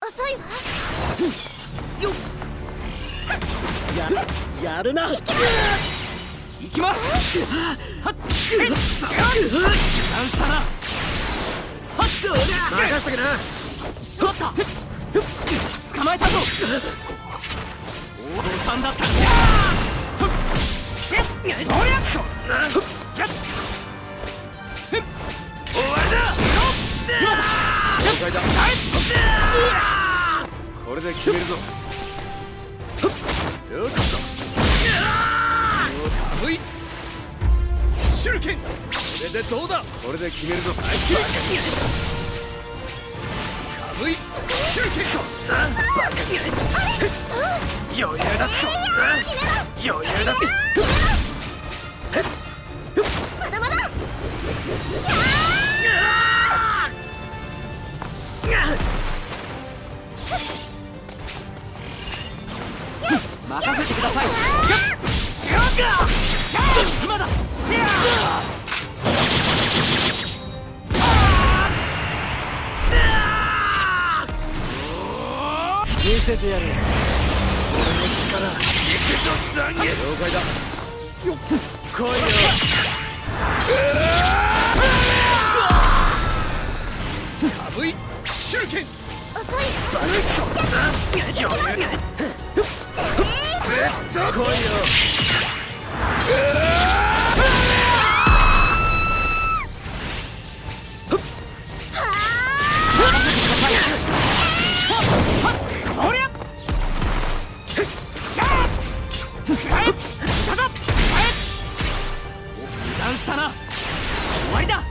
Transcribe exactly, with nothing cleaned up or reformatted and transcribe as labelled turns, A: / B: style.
A: 遅いわ。
B: よっやるやるな。行きます。はっけっさダンスだな。はっそりゃ任せとけな。しまった。捕まえたぞ。お父さんだったら終わりだ。了解だ。これで決めるぞ。よっと寒い手裏剣。これでどうだ。これで決めるぞ。寒い手裏剣。余裕だっしょ。余裕だぜ。
A: まだまだ。
B: 任せてください。今だ。見せてやる。俺の力。了解だ。よっ来いよ。寒い手裏剣。
A: 遅い。
B: バルクション。余裕。来いよ。ダンスだな。終わりだ。